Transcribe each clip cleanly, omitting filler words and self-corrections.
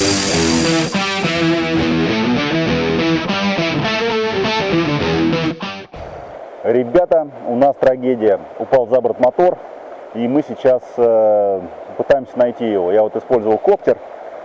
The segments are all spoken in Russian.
Ребята, у нас трагедия. Упал за борт мотор, и мы сейчас пытаемся найти его. Я вот использовал коптер,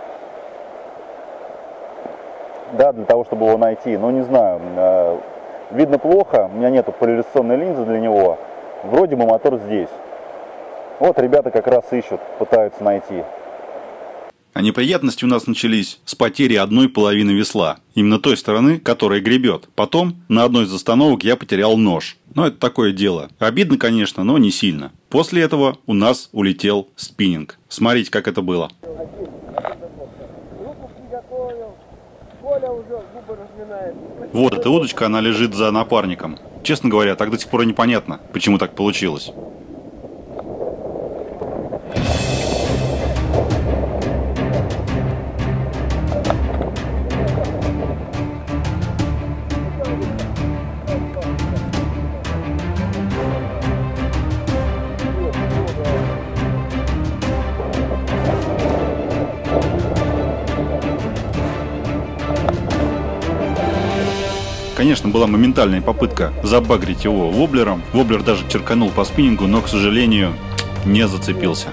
да, для того, чтобы его найти. Но не знаю, видно плохо, у меня нету поляризационной линзы для него. Вроде бы мотор здесь. Вот ребята как раз ищут, пытаются найти. А неприятности у нас начались с потери одной половины весла. Именно той стороны, которая гребет. Потом на одной из остановок я потерял нож. Но это такое дело. Обидно, конечно, но не сильно. После этого у нас улетел спиннинг. Смотрите, как это было. Вот эта удочка, она лежит за напарником. Честно говоря, так до сих пор и непонятно, почему так получилось. Конечно, была моментальная попытка забагрить его воблером. Воблер даже черканул по спиннингу, но, к сожалению, не зацепился.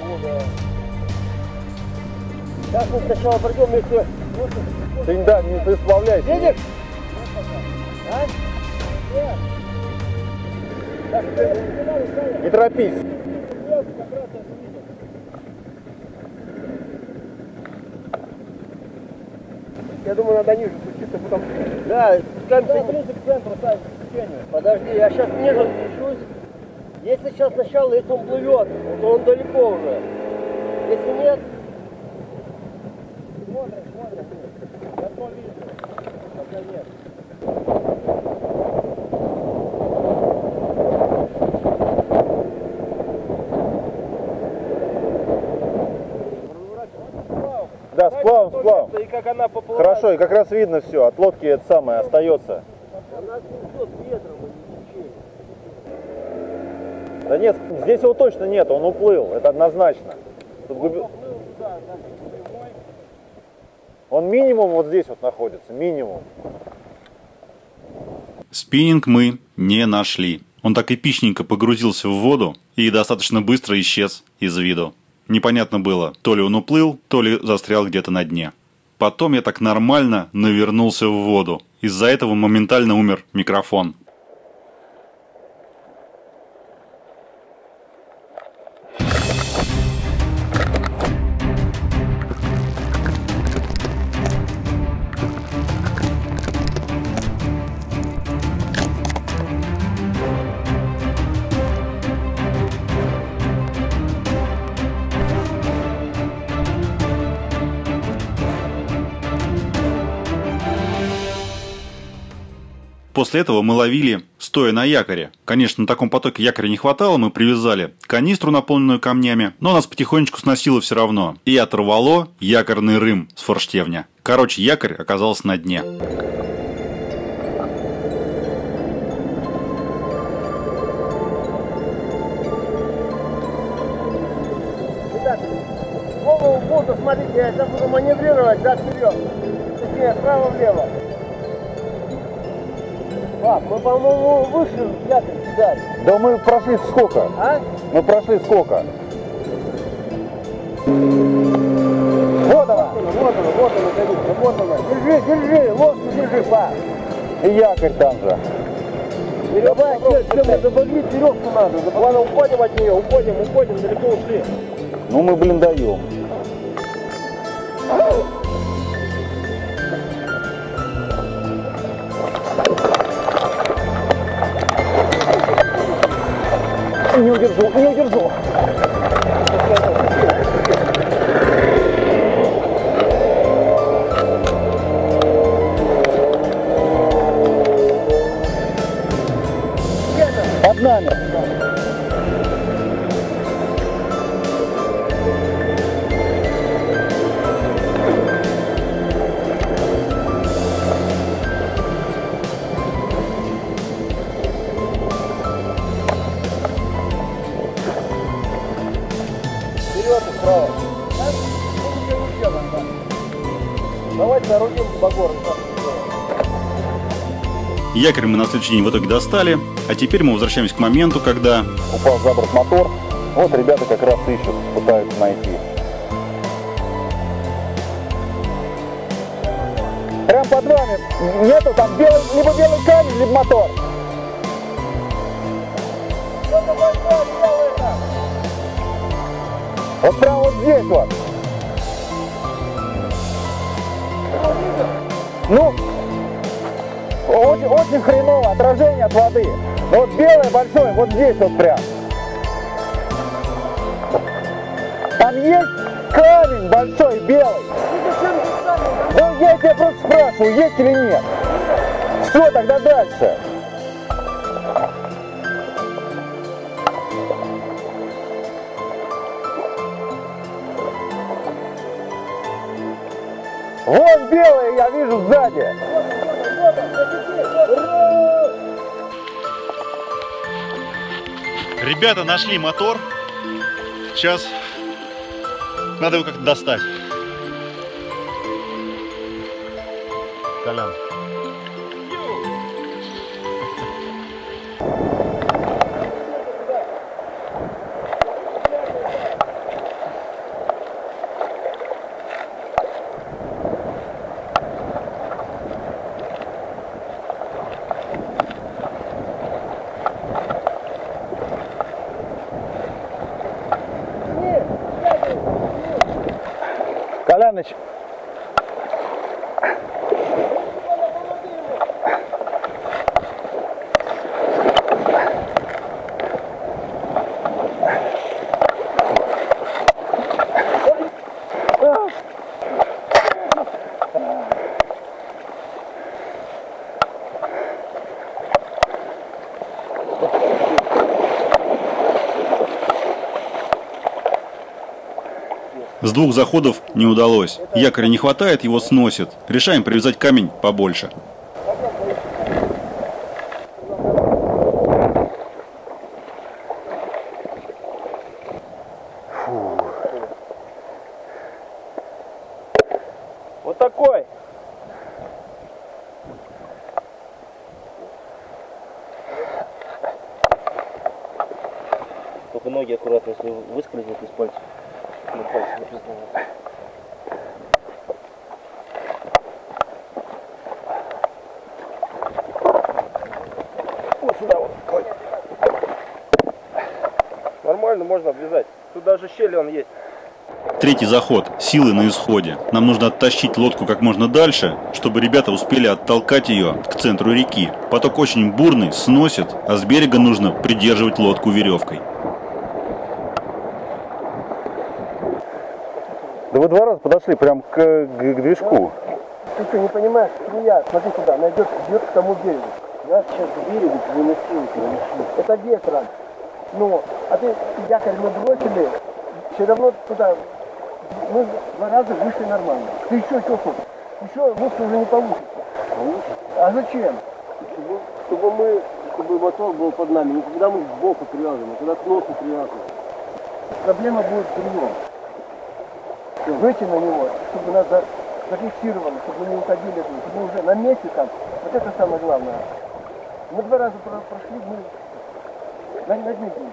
Сейчас мы сначала придем, если... Ты, да, не сплавляйся. Едешь? А? Не торопись. Я думаю, надо ниже спуститься, потом... Да, ближе к центру, подожди, я сейчас ниже спущусь. Если сейчас сначала, если он плывет, то он далеко уже. Если нет... Смотрим. Я то вижу, пока нет. Да, сплав. И как она поплывает. Хорошо, и как раз видно все. От лодки это самое остается. Она несет ветром, а не течением. Да нет, здесь его точно нет, он уплыл, это однозначно. Тут он минимум вот здесь вот находится, минимум. Спиннинг мы не нашли. Он так эпичненько погрузился в воду и достаточно быстро исчез из виду. Непонятно было, то ли он уплыл, то ли застрял где-то на дне. Потом я так нормально навернулся в воду. Из-за этого моментально умер микрофон. После этого мы ловили, стоя на якоре. Конечно, на таком потоке якоря не хватало, мы привязали канистру, наполненную камнями, но нас потихонечку сносило все равно. И оторвало якорный рым с форштевня. Короче, якорь оказался на дне. Голову в воду, смотрите, я сейчас буду маневрировать, да, вперед. Точнее, вправо-влево. Пап, мы, по-моему, выше якорь сюда. Да мы прошли сколько? А? Мы прошли сколько? Вот она, конечно, вот она. Держи, лодку держи, пап. И якорь там же. Давай, тебе забагрить веревку надо. Ладно, уходим от нее, уходим, далеко ушли. Ну мы, блин, даем. Не удержу. Под нами. Давайте соорудим багор. Якорь мы на следующий день в итоге достали, а теперь мы возвращаемся к моменту, когда Упал за борт мотор. Вот ребята как раз ищут, пытаются найти. Прям под вами нету там либо белый камень, либо мотор. Что-то большое делает там. Вот прям вот здесь вот. Ну, очень хреново отражение от воды. Но вот белое большое, вот здесь вот прям. Там есть камень большой, белый. Ну, я тебя просто спрашиваю, есть или нет. Все, тогда дальше. Вон белое, я вижу сзади. ребята нашли мотор. Сейчас надо его как-то достать. Колян. Коляныч. С двух заходов не удалось. Якоря не хватает, его сносит. Решаем привязать камень побольше. Вот такой. Только ноги аккуратно, если выскользнет из пальцев. На пальце не признаю. Вот сюда вот. Нормально можно обвязать. Тут даже щель он есть. Третий заход. Силы на исходе. Нам нужно оттащить лодку как можно дальше, чтобы ребята успели оттолкать ее к центру реки. Поток очень бурный, сносит, а с берега нужно придерживать лодку веревкой. Да вы два раза подошли прям к движку. Ты что, не понимаешь, струя, смотри сюда, она идет к тому берегу. Я сейчас к берегу выносил. Это ветром. Ну, а ты якорь мы бросили, все равно туда, мы два раза вышли нормально. Ты еще что хочешь? Еще лучше уже не получится. А зачем? Чтобы мотор был под нами, не когда мы сбоку привязываем, а когда к носу привязываем. Проблема будет в другом. Выйти на него, чтобы нас зафиксировали, чтобы мы не уходили, чтобы мы уже на месте там. Вот это самое главное. Мы два раза прошли, мы на дне были.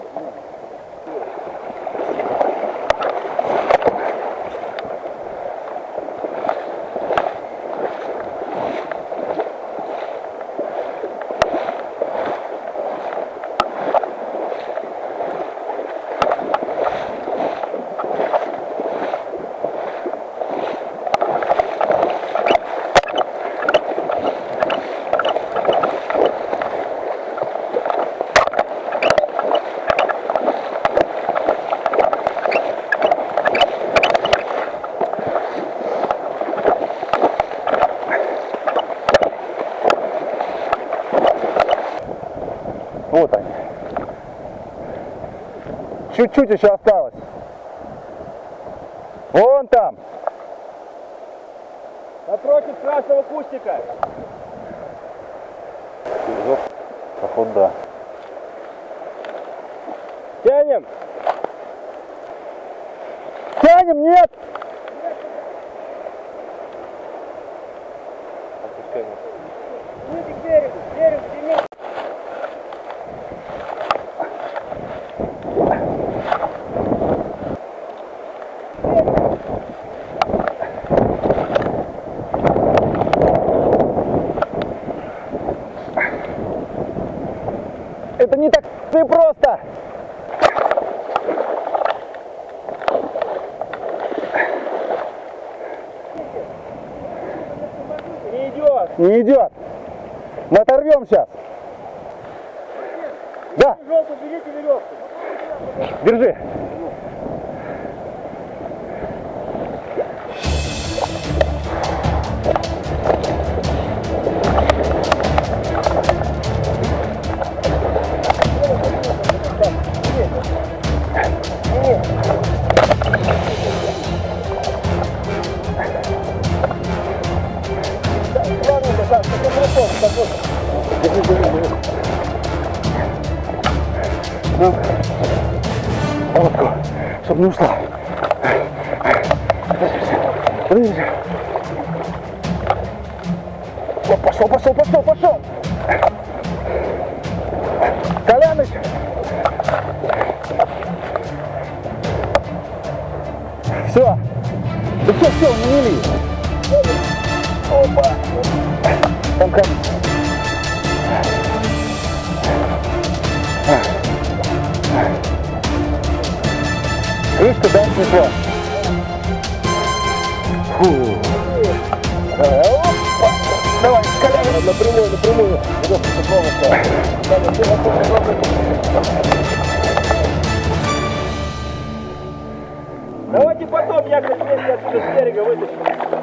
Вот они. Чуть-чуть еще осталось. Вон там. Напротив красного кустика. Походу, да. Тянем. Тянем, нет! пускай. Идите к берегу, берегу. Это не так и просто. Не идет. Не идет. Мы оторвем сейчас. Да, Желтую, берите веревку. держи. Лодку, чтобы не ушла. Подождите. О, пошел, пошел, пошел, пошел. Коляныч. Все. Да все, не мели. Опа. Там камень. Крышка, да, снесла. Фу. Опа. Давай, Колян. Напрямую. Давайте потом я как вместе отсюда с берега вытащу.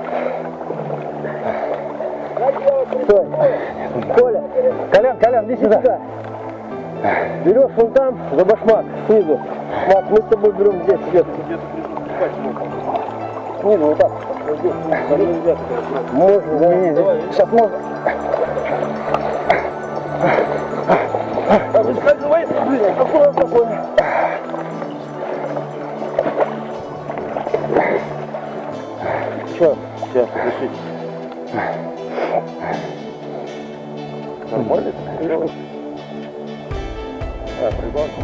Коля, Колян, иди сюда. Берешь вон там, за башмак, снизу. Макс, мы с тобой берем здесь, где-то. Снизу, вот так. Вот здесь, снизу. Можно, да? Давай, Сейчас можно. Выскальзывай, блин, аккуратно. Че? Сейчас, дышите. Нормально? Прибавка.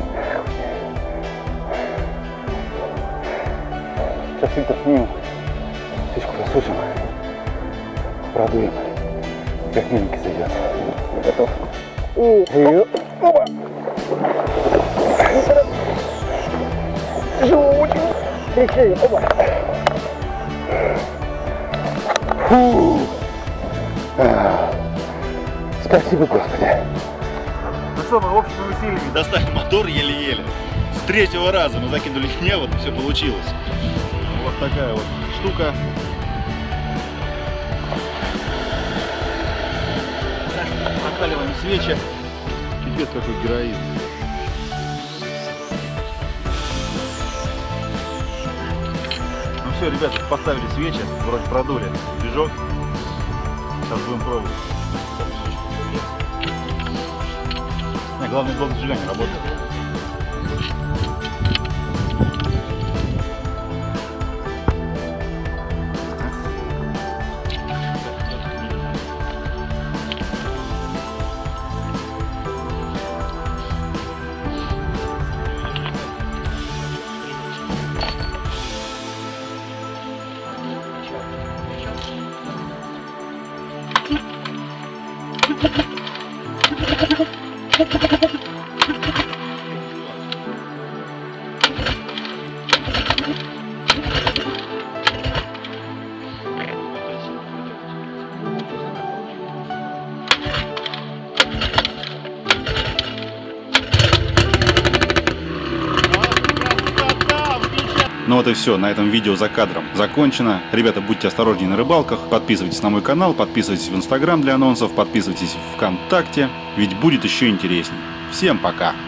Сейчас фильтр снимем. Свечку засушим. Продуем. Как миленький зайдет. Готов. Опа! Тяжело очень. Быстрее. Опа. Фу. Спасибо, Господи. Ну что, мы общими усилиями достали мотор еле-еле. С третьего раза мы закинули невод, и все получилось. Вот такая вот штука. Накаливаем свечи. Пипец, какой героизм. Ну все, ребята, поставили свечи, вроде продули движок. Сейчас будем пробовать. Главный блок зажигания работает. Ну вот и все, на этом видео за кадром закончено. Ребята, будьте осторожнее на рыбалках, подписывайтесь на мой канал, подписывайтесь в Инстаграм для анонсов, подписывайтесь в ВКонтакте, ведь будет еще интереснее. Всем пока!